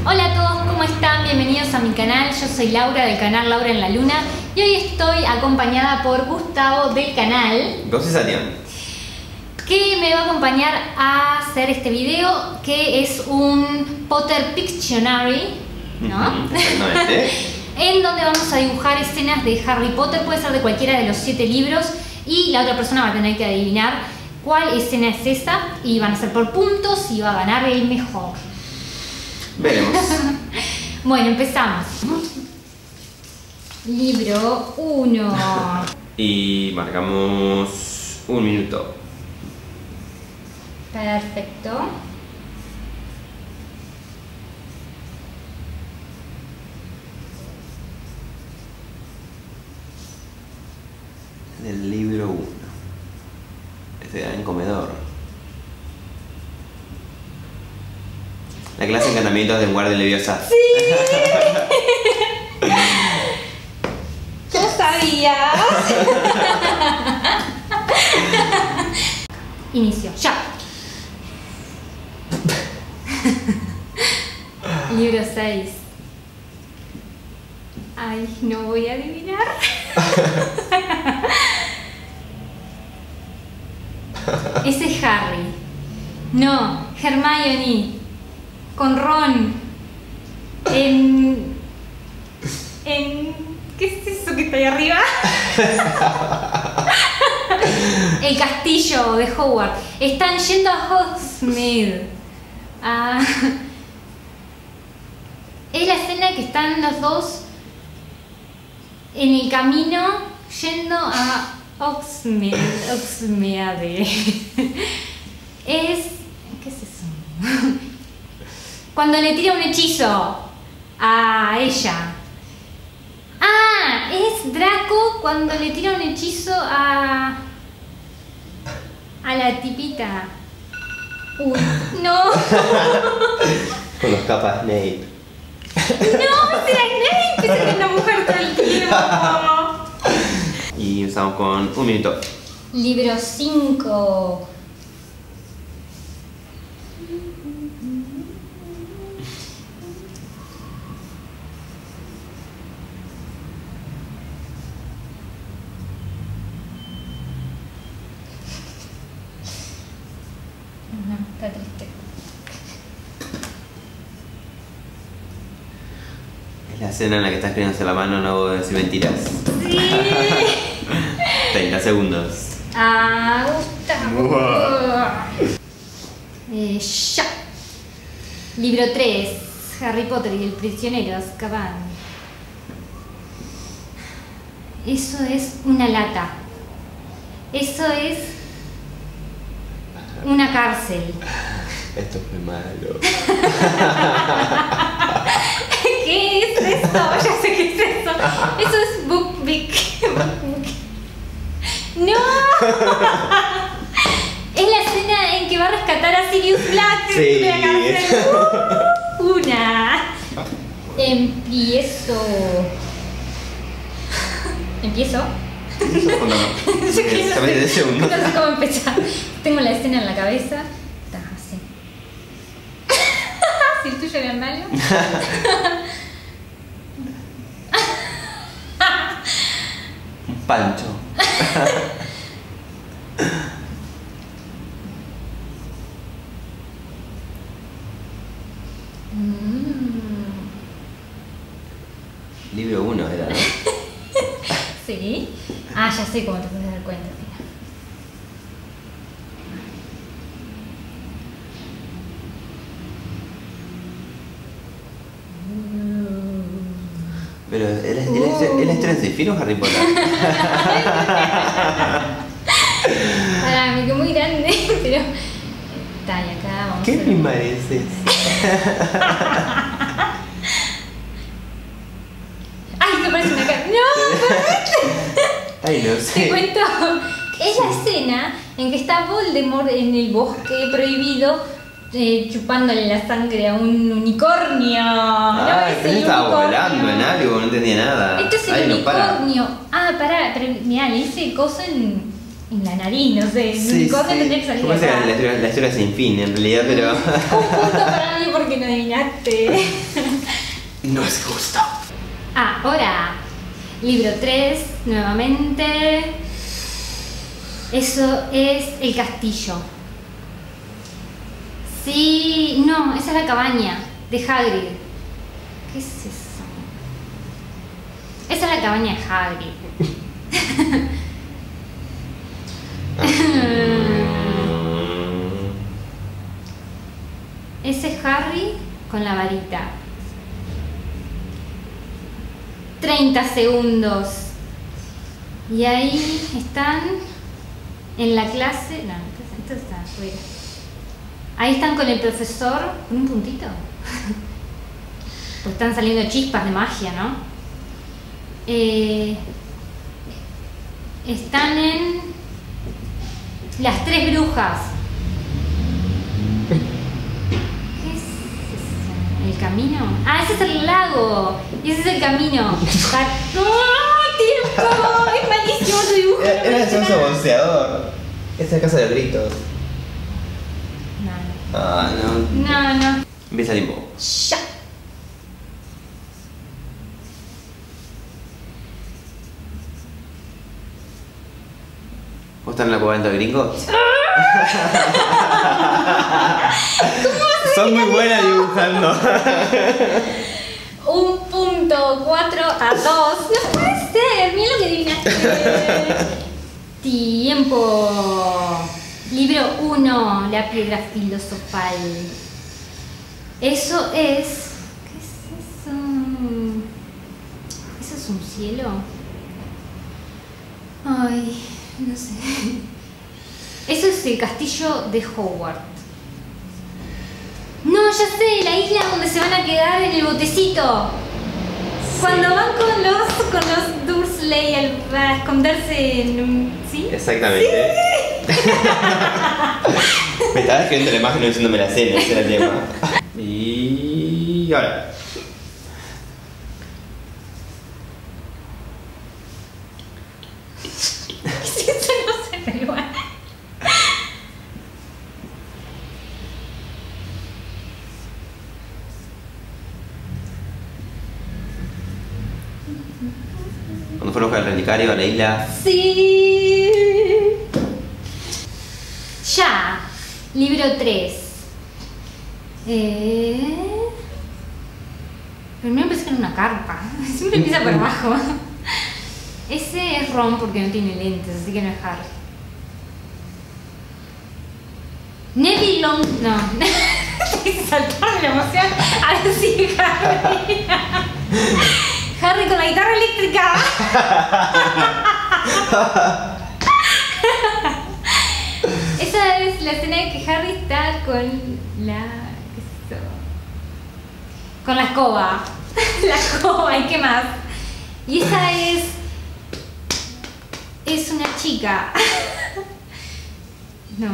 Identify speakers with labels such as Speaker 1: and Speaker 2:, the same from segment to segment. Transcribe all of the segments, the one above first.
Speaker 1: Hola a todos, ¿cómo están? Bienvenidos a mi canal. Yo soy Laura del canal Laura en la Luna y hoy estoy acompañada por Gustavo del canal
Speaker 2: Gosesarian,
Speaker 1: que me va a acompañar a hacer este video que es un Potter Pictionary, ¿no?
Speaker 2: Exactamente.
Speaker 1: En donde vamos a dibujar escenas de Harry Potter, puede ser de cualquiera de los 7 libros y la otra persona va a tener que adivinar cuál escena es esa y van a ser por puntos y va a ganar el mejor.
Speaker 2: Veremos.
Speaker 1: Bueno, empezamos. Libro 1.
Speaker 2: Y marcamos 1 minuto.
Speaker 1: Perfecto.
Speaker 2: Del libro 1. Este gran comedor. La clase de encantamientos de Guardia Leviosa.
Speaker 1: ¡Sí! ¡Yo sabía! Inicio, ya. Libro 6. Ay, no voy a adivinar. Ese es Harry. No, Hermione. Con Ron. ¿Qué es eso que está ahí arriba? El castillo de Hogwarts. Están yendo a Hogsmeade. Es la escena que están los dos en el camino yendo a Hogsmeade. ¿Qué es eso? Cuando le tira un hechizo a ella. Ah, es Draco cuando le tira un hechizo a la tipita. Uy, no.
Speaker 2: Con los capas Snape.
Speaker 1: No, será Snape, que es una mujer todo el tiempo.
Speaker 2: Y empezamos con 1 minuto.
Speaker 1: Libro 5. No, está triste.
Speaker 2: Es la escena en la que está escribiéndose la mano, no voy a decir mentiras.
Speaker 1: Sí.
Speaker 2: 30 segundos.
Speaker 1: Gustavo. Ya. Libro 3. Harry Potter y el prisionero Azkaban. Eso es una lata. Eso es una cárcel.
Speaker 2: Esto fue malo.
Speaker 1: ¿Qué es eso? Ya sé qué es eso. Eso es Buckbeak. ¡No! Es la escena en que va a rescatar a Sirius Black
Speaker 2: Sí.
Speaker 1: de la cárcel. Una. Empiezo.
Speaker 2: Eso
Speaker 1: No sé cómo empezar. Tengo la escena en la cabeza. Está así. Si el tuyo era malo.
Speaker 2: Un pancho. Libro 1 era, ¿no?
Speaker 1: Sí. Ah, ya sé cómo te puedes dar cuenta. Mira.
Speaker 2: Pero ¿es la historia de Zephyr o Harry Potter?
Speaker 1: Pará, me quedó muy grande, pero. Está, y acá vamos
Speaker 2: ¿Qué
Speaker 1: a ver.
Speaker 2: me pareces?
Speaker 1: ¡Ay, se parece una cara! ¡No!
Speaker 2: Ay, no
Speaker 1: Te
Speaker 2: sé.
Speaker 1: cuento. Es la escena en que está Voldemort en el bosque prohibido chupándole la sangre a un unicornio.
Speaker 2: Ah,
Speaker 1: ¿No ves
Speaker 2: pero
Speaker 1: el
Speaker 2: estaba
Speaker 1: unicornio?
Speaker 2: volando en algo, no entendía nada.
Speaker 1: Esto es el
Speaker 2: Ay, no para.
Speaker 1: unicornio. Ah, pará, pero mirá, le hice coso en la nariz, no sé. El unicornio tendría que salir
Speaker 2: Yo pensé
Speaker 1: acá.
Speaker 2: que la historia sin fin en realidad, pero.
Speaker 1: Un punto para mí porque no adivinaste.
Speaker 2: No es justo.
Speaker 1: Ahora, libro 3, nuevamente. Eso es el castillo. Sí, no, esa es la cabaña de Hagrid. ¿Qué es eso? Esa es la cabaña de Hagrid. Ese es Harry con la varita. 30 segundos. Y ahí están en la clase. No, esto está fuera. Ahí están con el profesor con un puntito. Pues están saliendo chispas de magia, ¿no? Están en las 3 brujas. ¿Qué es eso? ¿El camino? Ese es el lago. Y ese es el camino. ¡Oh, tiempo! Es malísimo tu dibujo.
Speaker 2: Era el sonso bolseador. Esta es la casa de los gritos.
Speaker 1: No. No.
Speaker 2: Empieza el tiempo.
Speaker 1: Ya.
Speaker 2: ¿Vos estás en la cueva de gringos? Son muy buenas dibujando.
Speaker 1: 1.4-2. No puede ser. Mira lo que adivinaste. Tiempo. Libro 1. La piedra filosofal. Eso es... ¿Qué es eso? ¿Eso es un cielo? Ay, no sé. Eso es el castillo de Hogwarts. No, ya sé, la isla donde se van a quedar en el botecito. Sí. Cuando van con los Dursley a esconderse en un... ¿Sí?
Speaker 2: Exactamente. Sí. Me estaba escribiendo la imagen y diciéndome la escena, ese era el tema. Y ahora.
Speaker 1: Eso no se me va.
Speaker 2: Cuando fueron al relicario a la isla.
Speaker 1: Sí. Ya. Libro 3. Primero empecé con una carpa. Siempre empieza por abajo. Ese es Ron porque no tiene lentes, así que no es Harry. Neville Long... No. Saltar de la emoción. Ahora sí, Harry. Harry con la guitarra eléctrica. Esa es la escena en que Harry está con la... ¿qué es eso? Con la escoba. La escoba, ¿y qué más? Y esa es una chica. ¿No?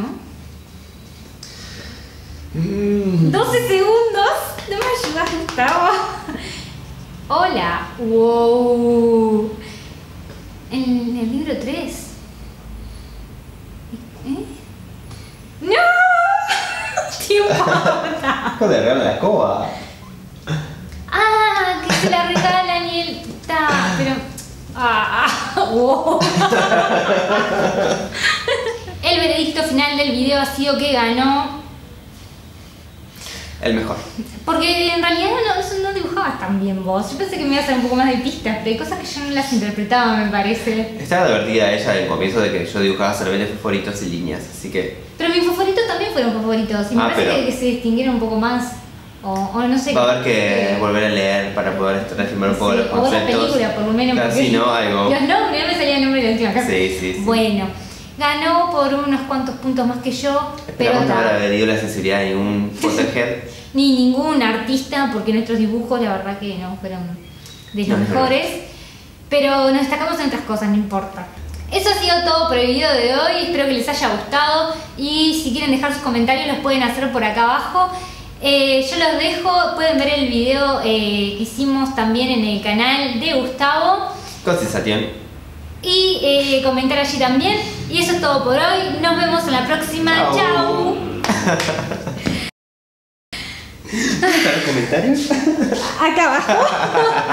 Speaker 1: 12 segundos. No me ayudas, Gustavo. Hola. Wow. En el libro 3. ¡No! ¡Tiempo!
Speaker 2: Joder, regala la escoba.
Speaker 1: Que se la regalan y él está, pero... wow. El veredicto final del video ha sido que ganó...
Speaker 2: El mejor.
Speaker 1: Porque en realidad no dibujabas tan bien vos. Yo pensé que me ibas a dar un poco más de pistas, pero hay cosas que yo no las interpretaba, me parece.
Speaker 2: Estaba divertida ella al comienzo de que yo dibujaba solamente fosforitos y líneas, así que...
Speaker 1: Pero mis favoritos también fueron favoritos y me parece que se distinguieron un poco más. O no sé.
Speaker 2: Va a haber que volver a leer para poder reafirmar un poco los conceptos.
Speaker 1: O la película, por lo menos.
Speaker 2: Casi, ¿no? Algo.
Speaker 1: Los nombres, no me salía el nombre de la última casa.
Speaker 2: Sí.
Speaker 1: Bueno, ganó por unos cuantos puntos más que yo.
Speaker 2: Esperamos no haber perdido la sensibilidad de ningún Potterhead.
Speaker 1: Ni ningún artista, porque nuestros dibujos, la verdad que no fueron de los mejores. Pero nos destacamos en otras cosas, no importa. Eso ha sido todo por el video de hoy. Espero que les haya gustado. Y si quieren dejar sus comentarios, los pueden hacer por acá abajo. Yo los dejo, pueden ver el video que hicimos también en el canal de Gustavo.
Speaker 2: Con sensación.
Speaker 1: Y comentar allí también. Y eso es todo por hoy. Nos vemos en la próxima. Chao.
Speaker 2: ¿Dónde están los comentarios?
Speaker 1: Acá abajo.